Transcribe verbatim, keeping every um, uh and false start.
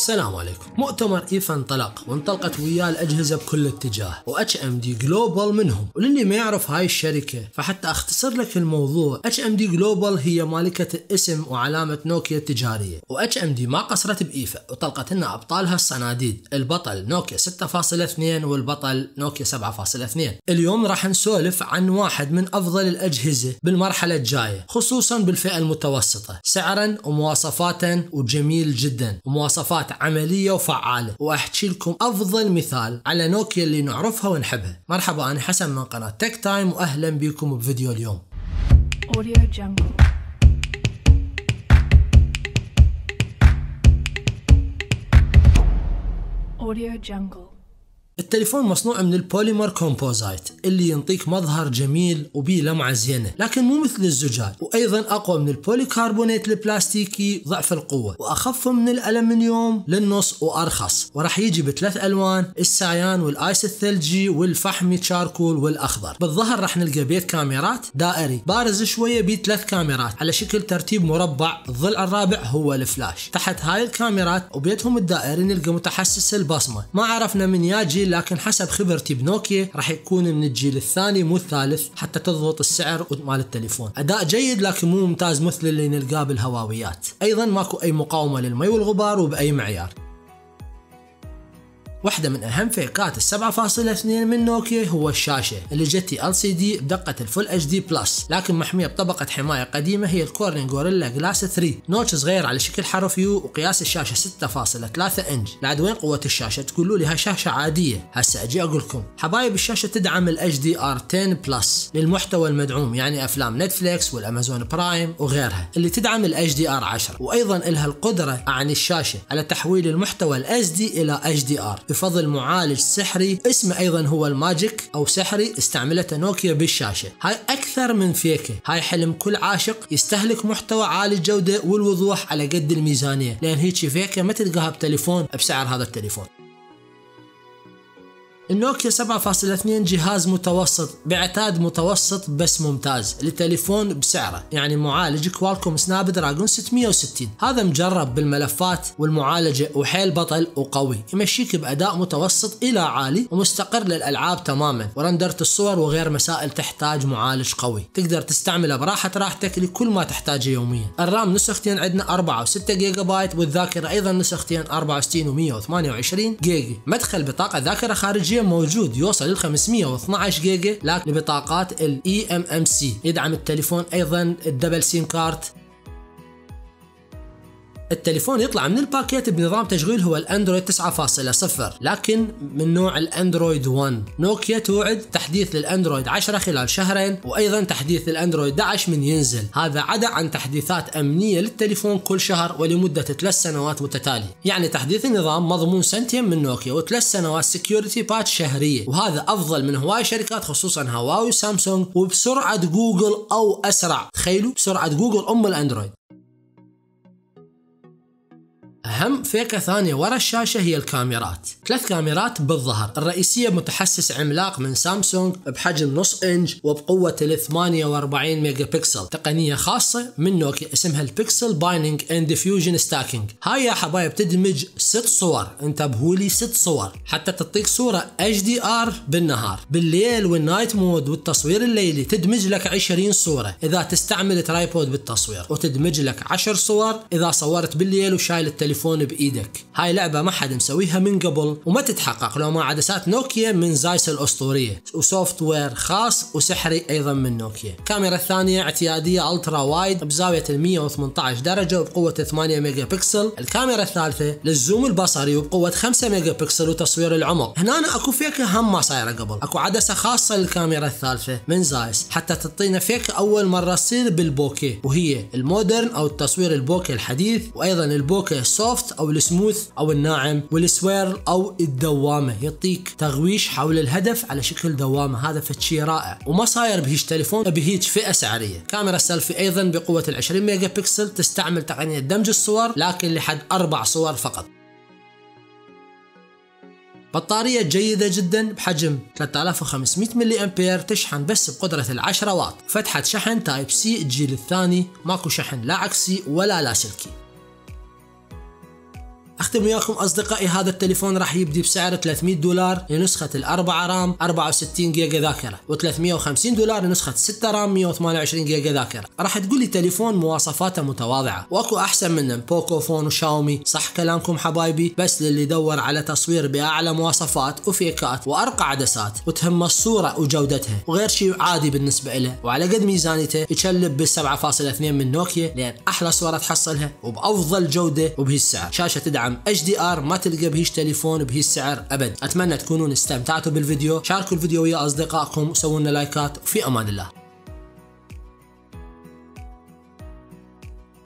السلام عليكم. مؤتمر ايفا انطلق وانطلقت وياه الاجهزه بكل اتجاه، واتش ام دي جلوبال منهم. وللي ما يعرف هاي الشركه فحتى اختصر لك الموضوع، اتش ام دي جلوبال هي مالكه الاسم وعلامه نوكيا التجاريه، واتش ام دي ما قصرت بايفا وطلقت لنا ابطالها الصناديد، البطل نوكيا ستة فاصلة اثنين والبطل نوكيا سبعة فاصلة اثنين. اليوم راح نسولف عن واحد من افضل الاجهزه بالمرحله الجايه، خصوصا بالفئه المتوسطه، سعرا ومواصفاتا وجميل جدا، ومواصفات عمليه وفعاله، واحكي لكم افضل مثال على نوكيا اللي نعرفها ونحبها. مرحبا، انا حسن من قناه تك تايم واهلا بكم بفيديو اليوم. Audio Jungle. Audio Jungle. التليفون مصنوع من البوليمر كومبوزايت اللي ينطيك مظهر جميل وبيه لمعة زينة، لكن مو مثل الزجاج، وايضا اقوى من البوليكربونات البلاستيكي ضعف القوة، واخف من الالمنيوم للنص وارخص، وراح يجي بثلاث الوان، السايان والايس الثلجي والفحمي تشاركول والاخضر. بالظهر راح نلقى بيت كاميرات دائري بارز شوية بيه ثلاث كاميرات على شكل ترتيب مربع، الضلع الرابع هو الفلاش. تحت هاي الكاميرات وبيتهم الدائري نلقى متحسس البصمة، ما عرفنا من ياجي، لكن حسب خبرتي بنوكيا راح يكون من الجيل الثاني مو الثالث حتى تضبط السعر مال التليفون. اداء جيد لكن مو ممتاز مثل اللي نلقاه بالهواويات. ايضا ماكو اي مقاومه للمي والغبار وباي معيار. واحدة من أهم فئات السبعة فاصلة اثنين من نوكيا هو الشاشة اللي جتي إل سي دي بدقة الفول اتش دي بلس، لكن محمية بطبقة حماية قديمة هي الكورنينج غوريلا جلاس ثلاثة، نوتش صغير على شكل حرف يو، وقياس الشاشة ستة فاصلة ثلاثة انش. لعد وين قوة الشاشة؟ تقولوا لي هاي شاشة عادية، هسه أجي أقول لكم حبايب، الشاشة تدعم ال اتش دي ار عشرة بلس للمحتوى المدعوم، يعني أفلام نتفليكس والأمازون برايم وغيرها اللي تدعم ال اتش دي ار عشرة، وأيضا لها القدرة عن الشاشة على تحويل المحتوى ال اس دي إلى اتش دي ار بفضل معالج سحري اسمه ايضا هو الماجيك او سحري، استعملته نوكيا بالشاشه. هاي اكثر من فيكه، هاي حلم كل عاشق يستهلك محتوى عالي الجوده والوضوح على قد الميزانيه، لان هيك فيكه ما تلقاها بتليفون بسعر هذا التليفون. النوكيا سبعة فاصلة اثنين جهاز متوسط بعتاد متوسط بس ممتاز للتليفون بسعره، يعني معالج كوالكوم سناب دراجون ستمية وستين، هذا مجرب بالملفات والمعالجه وحيل بطل وقوي، يمشيك باداء متوسط الى عالي ومستقر للالعاب تماما، ورندرة الصور وغير مسائل تحتاج معالج قوي، تقدر تستعمله براحه راحتك لكل ما تحتاجه يوميا. الرام نسختين عندنا أربعة وستة جيجا بايت، والذاكره ايضا نسختين أربعة وستين ومية وثمانية وعشرين جيجا. مدخل بطاقه ذاكره خارجيه موجود يوصل ل خمسمية واثنعش جيجا، لكن لبطاقات ال اي ام ام سي. يدعم التليفون ايضا الدبل سيم كارت. التليفون يطلع من الباكيت بنظام تشغيل هو الاندرويد تسعة فاصلة صفر، لكن من نوع الاندرويد واحد. نوكيا توعد تحديث للاندرويد عشرة خلال شهرين، وايضا تحديث للاندرويد احد عشر من ينزل، هذا عدا عن تحديثات امنيه للتليفون كل شهر ولمده ثلاث سنوات متتاليه، يعني تحديث النظام مضمون سنتين من نوكيا وثلاث سنوات سكيورتي باتش شهريه، وهذا افضل من هواي شركات خصوصا هواوي وسامسونج، وبسرعه جوجل او اسرع. تخيلوا بسرعه جوجل ام الاندرويد. أهم فيكة ثانية ورا الشاشة هي الكاميرات، ثلاث كاميرات بالظهر، الرئيسية متحسس عملاق من سامسونج بحجم نص إنج وبقوة ال ثمانية وأربعين ميجا بكسل، تقنية خاصة من نوكيا اسمها البيكسل بايننج اند ديفيوجن ستاكينج. هاي يا حبايب تدمج ست صور، انتبهوا لي ست صور، حتى تعطيك صورة اتش دي ار بالنهار، بالليل والنايت مود والتصوير الليلي تدمج لك عشرين صورة إذا تستعمل ترايبود بالتصوير، وتدمج لك عشر صور إذا صورت بالليل وشايل التليفون بايدك. هاي لعبه ما حد مسويها من قبل وما تتحقق لو ما عدسات نوكيا من زايس الاسطوريه، وسوفت وير خاص وسحري ايضا من نوكيا. الكاميرا الثانيه اعتياديه الترا وايد بزاويه مية وثمانية عشر درجه وبقوه ثمانية ميجا بكسل. الكاميرا الثالثه للزوم البصري وبقوه خمسة ميجا بكسل وتصوير العمق. هنا أنا اكو فيكه هم ما صايره قبل، اكو عدسه خاصه للكاميرا الثالثه من زايس حتى تعطينا فيكه اول مره تصير بالبوكيه، وهي المودرن او التصوير البوكيه الحديث، وايضا البوكيه السوفت او السموث او الناعم، والسويرل او الدوامه، يعطيك تغويش حول الهدف على شكل دوامه. هذا فشي رائع وما صاير بهيج تليفون بهيج فئه سعريه. كاميرا السيلفي ايضا بقوه ال عشرين ميجا بكسل، تستعمل تقنيه دمج الصور لكن لحد اربع صور فقط. بطارية جيدة جدا بحجم ثلاثة آلاف وخمسمية ملي امبير، تشحن بس بقدرة العشرة واط، فتحة شحن تايب سي الجيل الثاني، ماكو شحن لا عكسي ولا لاسلكي. اختم وياكم اصدقائي، هذا التليفون راح يبدي بسعر ثلاثمية دولار لنسخة الأربعة رام أربعة وستين جيجا ذاكرة، و350 دولار لنسخة ستة رام مية وثمانية وعشرين جيجا ذاكرة. راح تقول لي تليفون مواصفاته متواضعة، واكو احسن منه بوكو فون وشاومي، صح كلامكم حبايبي، بس للي يدور على تصوير باعلى مواصفات وفيكات وارقى عدسات وتهم الصورة وجودتها وغير شيء عادي بالنسبة له، وعلى قد ميزانيته يكلب بالسبعة فاصلة اثنين من نوكيا، لان احلى صورة تحصلها وبافضل جودة وبهي السعر. شاشة تدعم اتش دي ار، ما تلقى بهيش تليفون بهي السعر ابد. اتمنى تكونون استمتعتوا بالفيديو، شاركوا الفيديو ويا اصدقائكم وسووا لنا لايكات، وفي امان الله.